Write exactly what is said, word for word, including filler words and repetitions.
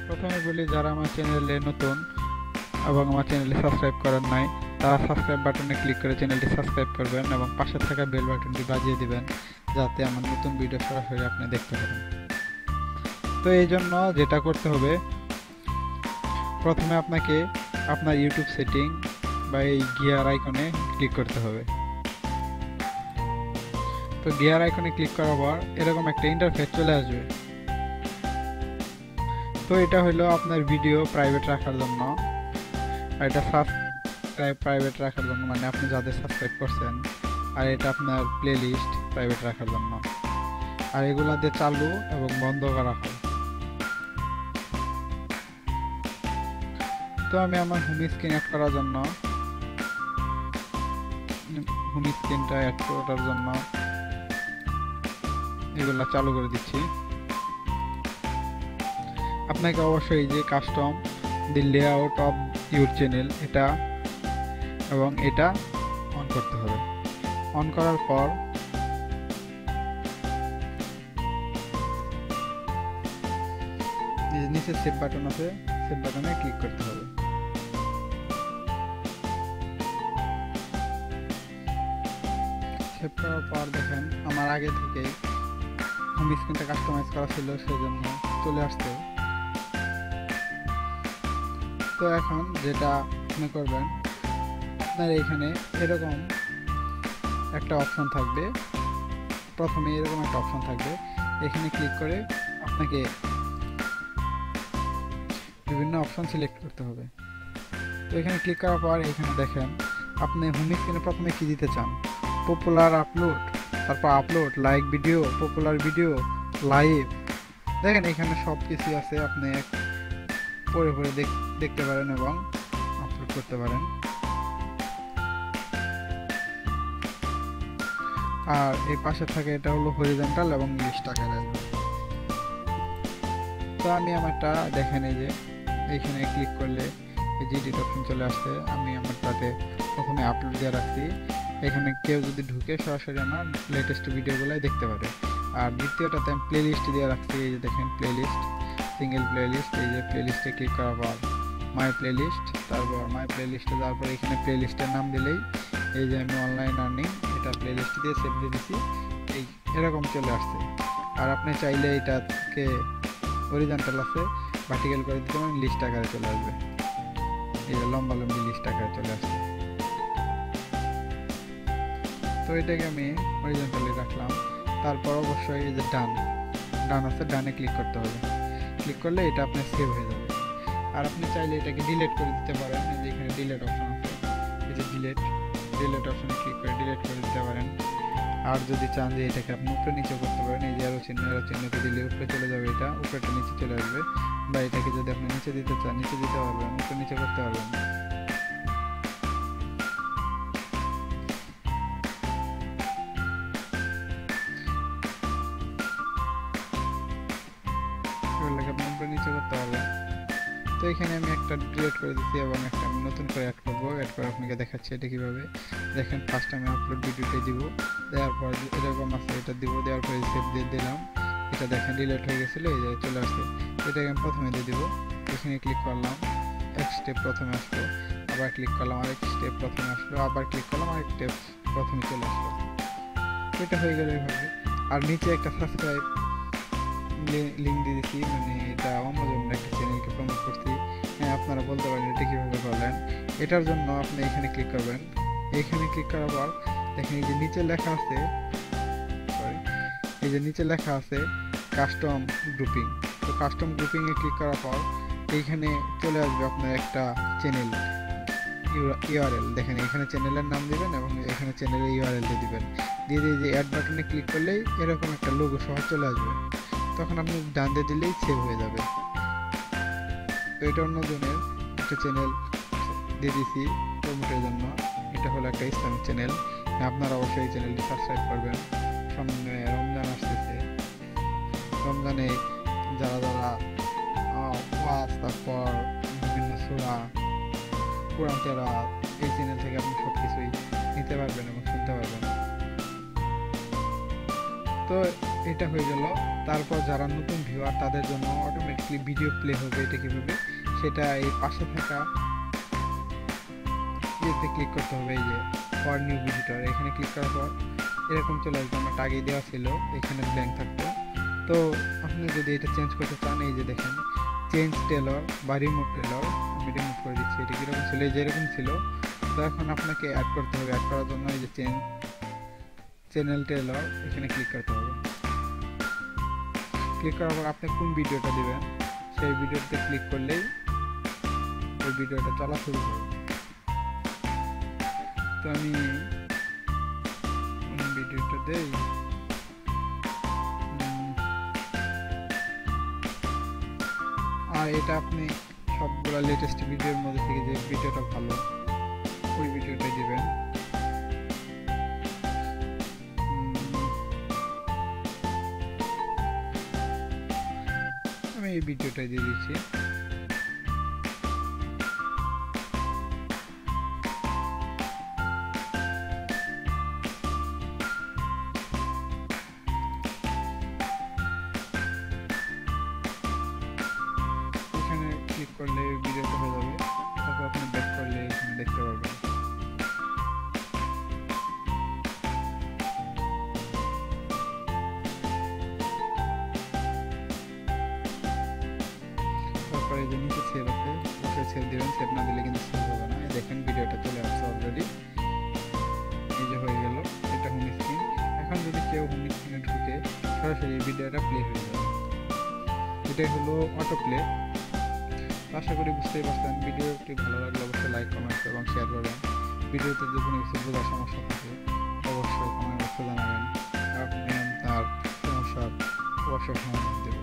প্রথমে বলি, যারা আমার চ্যানেলে নতুন এবং আমার চ্যানেলটি সাবস্ক্রাইব করার নাই, তারা সাবস্ক্রাইব বাটনে ক্লিক করে চ্যানেলটি সাবস্ক্রাইব করবেন এবং পাশে থাকা বেল বাটনটি বাজিয়ে দিবেন, যাতে আমার নতুন ভিডিও সরাসরি আপনি দেখতে পারেন। তো এই জন্য যেটা করতে হবে, প্রথমে আপনাকে আপনার ইউটিউব সেটিং বা এই গিয়ার আইকনে ক্লিক করতে হবে। তো গিয়ার আইকনে ক্লিক করার পর এরকম একটা ইন্টারফেস চলে আসবে। তো এটা হলো আপনার ভিডিও প্রাইভেট রাখার জন্য, আর এটা সাবস্ক্রাইব প্রাইভেট রাখার জন্য, মানে আপনি যাদের সাবস্ক্রাইব করছেন। আর এটা আপনার প্লে লিস্ট প্রাইভেট রাখার জন্য। আর এগুলা দিয়ে চালু এবং বন্ধ করা হয়। তো আমি আমার হোম স্ক্রিন অ্যাড করার জন্য হোম স্ক্রিনটা অ্যাড করার জন্য এগুলা চালু করে দিচ্ছি। আপনাকে অবশ্যই যে custom the layout of your channel এটা এবং এটা অন করতে হবে। অন করার পর নিচে সেভ বাটন আছে, সেভ বাটনে ক্লিক করতে হবে। সেভ করার পর দেখেন আমার আগে থেকে হোম স্ক্রিনটা কাস্টমাইজ করা ছিল, সেজন্য চলে আসছে। তো এখন যেটা আপনি করবেন, আপনার এইখানে এরকম একটা অপশন থাকবে। প্রথমে এরকম একটা অপশন থাকবে, এখানে ক্লিক করে আপনাকে বিভিন্ন অপশন সিলেক্ট করতে হবে। তো এখানে ক্লিক করার পর এখানে দেখেন আপনি হোম স্ক্রিনে প্রথমে কি দিতে চান, পপুলার আপলোড, তারপর upload, like video, popular video, live. দেখেন এখানে সব কিছু আছে, আপনি পরে পরে দেখতে পারেন এবং আপলোড করতে পারেন। আর এই পাশে থাকে এটা হলো হরিজন্টাল এবং লিস্ট আকারে আসবে। তো আমি আমারটা দেখেন এই যে এইখানে ক্লিক করলে এই যে এডিট অপশন চলে আসছে। আমি আমারটাতে প্রথমে আপলোড দিয়ে রাখছি, এখানে কেউ যদি ঢুকে সরাসরি আমার লেটেস্ট ভিডিওগুলোই দেখতে পারে। আর দ্বিতীয়টাতে আমি প্লে লিস্ট দিয়ে রাখছি, এই যে দেখেন playlist, single playlist. এই যে প্লে লিস্টে ক্লিক করার পর মাই প্লে লিস্ট, তারপর মাই প্লে লিস্টে যাওয়ার পর এখানে প্লে লিস্টের নাম দিলেই এই যে আমি অনলাইন আর্নিং এটা প্লে লিস্ট দিয়ে সেভ দিয়ে দিচ্ছি, এই এরকম চলে আসছে। আর আপনি চাইলে এটাকে হরিজন্টাল আছে ভার্টিক্যাল করে দিতে পারেন, লিস্ট আকারে চলে আসবে। এই যে লম্বা লম্বি লিস্ট আকারে চলে আসছে। তো এটাকে আমি হরিজন্টালি রাখলাম। তারপর অবশ্যই এই যে ডান ডান আছে, ডানে ক্লিক করতে হবে। ক্লিক করলে এটা আপনার সেভ হয়ে যাবে। আর আপনি চাইলে এটাকে ডিলিট করে দিতে পারেন, এই যে এখানে ডিলিট অপশন আছে, এই যে ডিলিট ডিলিট অপশনে ক্লিক করে ডিলিট করে দিতে পারেন। আর যদি চান যে এটাকে আপনি উপরে নিচে করতে পারেন, এই যে আরো চিহ্ন আরো চিহ্নকে দিলে উপরে চলে যাবে, এটা উপরেটা নিচে চলে আসবে। বা এটাকে যদি আপনি নিচে দিতে চান নিচে দিতে পারবেন, উপরে নিচে করতে পারবেন। নিচে করতে পারবেন। তো এখানে আমি একটা ডিলিট করে দিচ্ছি এবং একটা আমি নতুন করে অ্যাড করবো। অ্যাড করে আপনাকে দেখাচ্ছি এটা কিভাবে। দেখেন ফার্স্ট আমি আপলোড ভিডিওটা দিব, দেওয়ার পর এরকম আছে এটা দিব, দেওয়ার পরে সেভ দিয়ে দিলাম। এটা দেখেন ডিলিট হয়ে গেছিলো, এই যে চলে আসছে। এটাকে আমি প্রথমে দিয়ে দিব, এখানে ক্লিক করলাম, এক স্টেপ প্রথমে আসলো, আবার ক্লিক করলাম আরেক স্টেপ প্রথমে আসলো, আবার ক্লিক করলাম আরেক স্টেপ প্রথমে চলে আসলো। এটা হয়ে গেল এইভাবে। আর নিচে একটা সাবস্ক্রাইব লিঙ্ক দিয়ে দিচ্ছি, মানে এটা অন্যজন একটা চ্যানেলকে প্রমোট করছি। হ্যাঁ, আপনারা বলতে পারেন এটা কীভাবে করলেন। এটার জন্য আপনি এখানে ক্লিক করবেন। এখানে ক্লিক করার পর দেখেন এই যে নিচে লেখা আছে, সরি এই যে নিচে লেখা আছে কাস্টম গ্রুপিং। তো কাস্টম গ্রুপিংয়ে ক্লিক করার পর এইখানে চলে আসবে আপনার একটা চ্যানেল ইউআরএল। দেখেন এখানে চ্যানেলের নাম দিবেন এবং এখানে চ্যানেলের ইউআরএল দিয়ে দিবেন। দিয়ে দিয়ে যে অ্যাড বাটনে ক্লিক করলেই এরকম একটা লোগো সহ চলে আসবে। তখন আপনি ডান দিয়ে দিলেই সেভ হয়ে যাবে। তো এটা অন্যজনের একটা চ্যানেল দিয়ে দিছি প্রমোটের জন্য। এটা হলো একটা ইসলামিক চ্যানেল, আপনারা অবশ্যই এই চ্যানেলটি সাবস্ক্রাইব করবেন। সামনে রমজান আসতেছে, রমজানে যারা যারা ওয়াজ, তারপর বিভিন্ন সূরা, কোরআন তেলাওয়াত, এই চ্যানেল থেকে আপনি সব কিছুই নিতে পারবেন এবং শুনতে পারবেন। তো এটা হয়ে গেল। তারপর যারা নতুন ভিউয়ার তাদের জন্য অটোমেটিকলি ভিডিও প্লে হবে। এটা কীভাবে, সেটা এই পাশে থাকা ইয়েতে ক্লিক করতে হবে, এই যে ফর নিউ ভিজিটর, এখানে ক্লিক করার পর এরকম চলে আসবে। আমারটা আগেই দেওয়া ছিল, এখানে ব্ল্যাঙ্ক থাকতো। তো আপনি যদি এটা চেঞ্জ করতে চান, এই যে দেখেন চেঞ্জ টেলর বা রিমুভ টেলর, আমি রিমুভ করে দিচ্ছি। এটা কীরকম ছিল, এই যেরকম ছিল। তো এখন আপনাকে অ্যাড করতে হবে। অ্যাড করার জন্য এই যে চেঞ্জ চ্যানেল টেলর, এখানে ক্লিক করতে হবে। ক্লিক করার পর আপনি কোন ভিডিওটা দিবেন সেই ভিডিওতে ক্লিক করলেই ওই ভিডিওটা চলা শুরু করবে। তো আমি কোন ভিডিওটা দেই, আর এটা আপনি সবগুলো লেটেস্ট ভিডিওর মধ্যে থেকে যে ভিডিওটা ভালো ওই ভিডিওটাই দিবেন। আমি এই ভিডিওটাই দিয়ে দিচ্ছি। এখানে ক্লিক করলে ভিডিওটা হয়ে যাবে। তারপর আপনি ব্যাক করলে এখানে দেখতে পারবেন। তারপরে যে নিচে সেভ আছে, ওকে সেভ দেবেন। সেভ না দিলে কিন্তু সেভ হবে না। দেখেন ভিডিওটা চলে আসছে অলরেডি, এই যে হয়ে গেল। এটা হোম স্ক্রিন। এখন যদি কেউ হোম স্ক্রিনে ঢুকে সরাসরি ভিডিওটা প্লে হয়ে যাবে। এটাই হলো অটো প্লে। আশা করি বুঝতেই পারছেন। ভিডিওটি ভালো লাগলে অবশ্যই লাইক, কমেন্ট এবং শেয়ার করবেন। ভিডিওতে যে কোনো কিছু বোঝার সমস্যা থাকে অবশ্যই কমেন্ট বক্সে জানাবেন। আপনি তার সমস্যার অবশ্যই সমাধান দেবেন।